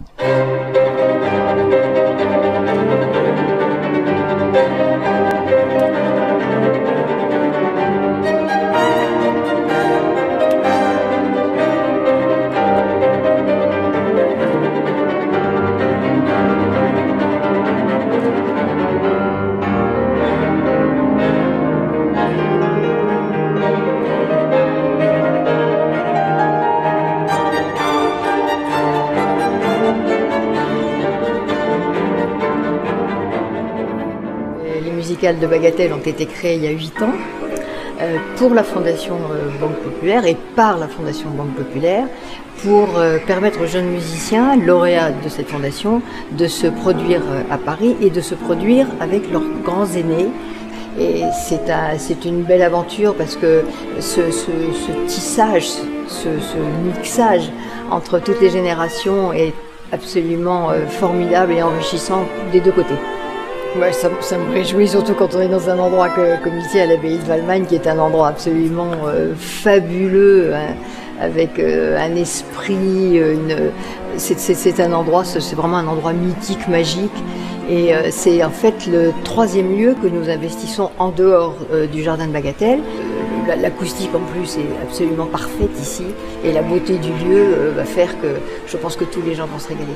Les musicales de Bagatelle ont été créées il y a 8 ans pour la Fondation Banque Populaire et par la Fondation Banque Populaire pour permettre aux jeunes musiciens, lauréats de cette fondation, de se produire à Paris et de se produire avec leurs grands aînés. Et c'est une belle aventure parce que ce tissage, ce mixage entre toutes les générations est absolument formidable et enrichissant des deux côtés. Ouais, ça me réjouit, surtout quand on est dans un endroit comme ici à l'abbaye de Valmagne, qui est un endroit absolument fabuleux, hein, avec un esprit, c'est un endroit, c'est vraiment un endroit mythique, magique. Et c'est en fait le 3e lieu que nous investissons en dehors du jardin de Bagatelle. L'acoustique en plus est absolument parfaite ici, et la beauté du lieu va faire que je pense que tous les gens vont se régaler.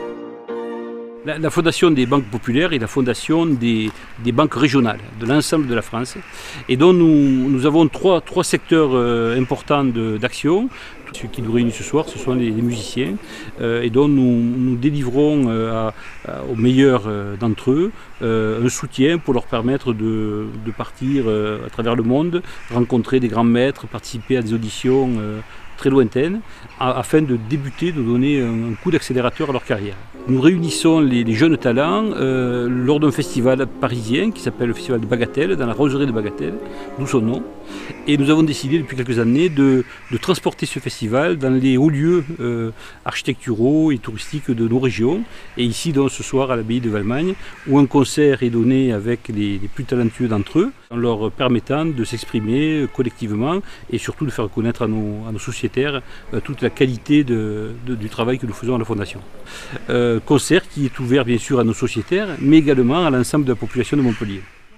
La fondation des banques populaires est la fondation des banques régionales de l'ensemble de la France. Et donc nous avons trois secteurs importants d'action. Ceux qui nous réunissent ce soir, ce sont les musiciens. Et donc nous délivrons aux meilleurs d'entre eux un soutien pour leur permettre de partir à travers le monde, rencontrer des grands maîtres, participer à des auditions très lointaines, afin de débuter, de donner un coup d'accélérateur à leur carrière. Nous réunissons les jeunes talents lors d'un festival parisien qui s'appelle le Festival de Bagatelle, dans la roseraie de Bagatelle, d'où son nom. Et nous avons décidé depuis quelques années de transporter ce festival dans les hauts lieux architecturaux et touristiques de nos régions. Et ici, donc, ce soir, à l'abbaye de Valmagne, où un concert est donné avec les plus talentueux d'entre eux, en leur permettant de s'exprimer collectivement et surtout de faire connaître à nos sociétaires toute la qualité du travail que nous faisons à la Fondation. Concert qui est ouvert bien sûr à nos sociétaires, mais également à l'ensemble de la population de Montpellier.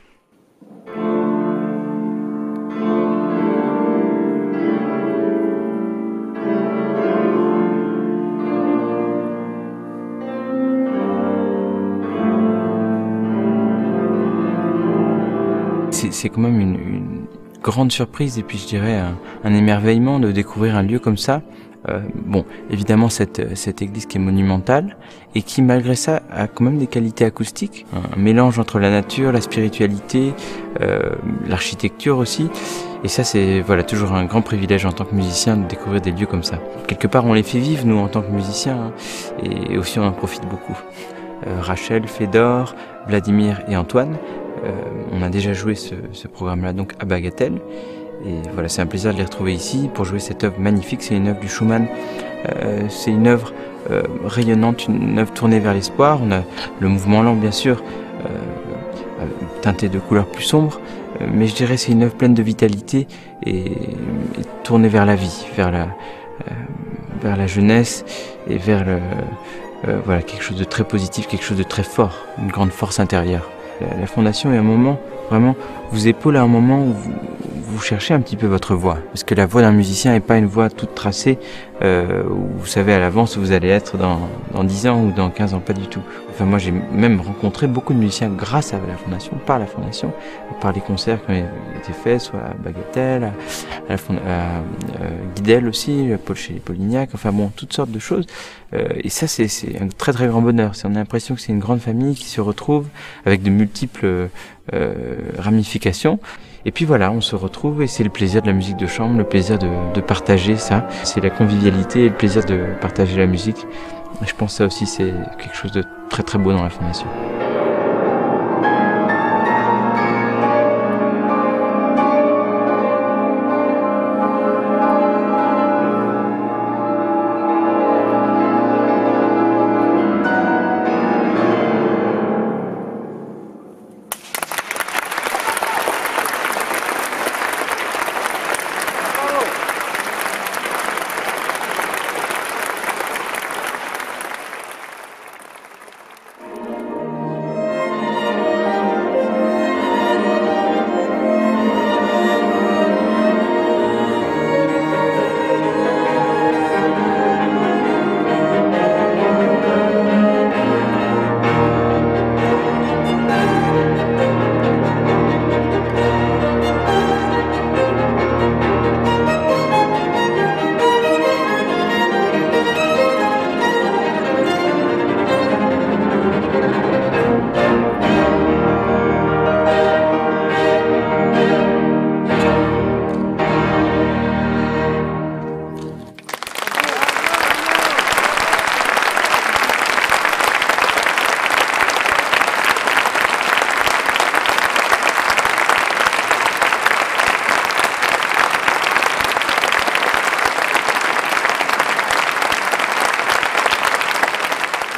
C'est quand même une grande surprise et puis je dirais un émerveillement de découvrir un lieu comme ça. Bon, évidemment cette église qui est monumentale et qui malgré ça a quand même des qualités acoustiques, un mélange entre la nature, la spiritualité, l'architecture aussi. Et ça c'est voilà toujours un grand privilège en tant que musicien de découvrir des lieux comme ça. Quelque part on les fait vivre nous en tant que musiciens hein, et aussi on en profite beaucoup. Rachel, Fédor, Vladimir et Antoine, on a déjà joué ce programme-là donc à Bagatelle. Et voilà, c'est un plaisir de les retrouver ici pour jouer cette œuvre magnifique. C'est une œuvre du Schumann, c'est une œuvre rayonnante, une œuvre tournée vers l'espoir. On a le mouvement lent bien sûr, teinté de couleurs plus sombres, mais je dirais c'est une œuvre pleine de vitalité et tournée vers la vie, vers la jeunesse et vers voilà, quelque chose de très positif, quelque chose de très fort, une grande force intérieure. La Fondation est un moment, vraiment, vous épaule à un moment où vous cherchez un petit peu votre voix. Parce que la voix d'un musicien n'est pas une voix toute tracée, où vous savez à l'avance où vous allez être dans 10 ans ou dans 15 ans, pas du tout. Enfin, moi j'ai même rencontré beaucoup de musiciens grâce à la Fondation, par les concerts qui ont été faits, soit à Bagatelle, à Guidel aussi, chez les Polignac, enfin bon, toutes sortes de choses. Et ça c'est un très très grand bonheur. On a l'impression que c'est une grande famille qui se retrouve avec de multiples ramifications. Et puis voilà, on se retrouve et c'est le plaisir de la musique de chambre, le plaisir de partager ça. C'est la convivialité et le plaisir de partager la musique. Et je pense que ça aussi c'est quelque chose de très très beau dans la Fondation.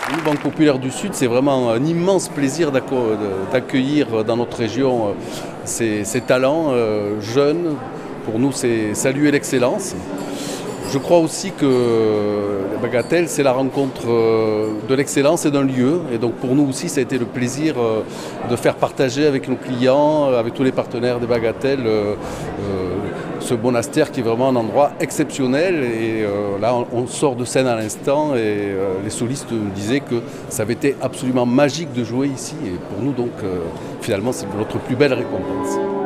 Nous, Banque Populaire du Sud, c'est vraiment un immense plaisir d'accueillir dans notre région ces talents jeunes. Pour nous, c'est saluer l'excellence. Je crois aussi que la Bagatelle, c'est la rencontre de l'excellence et d'un lieu. Et donc pour nous aussi, ça a été le plaisir de faire partager avec nos clients, avec tous les partenaires des Bagatelles, ce monastère qui est vraiment un endroit exceptionnel. Et là, on sort de scène à l'instant et les solistes nous disaient que ça avait été absolument magique de jouer ici. Et pour nous, donc, finalement, c'est notre plus belle récompense.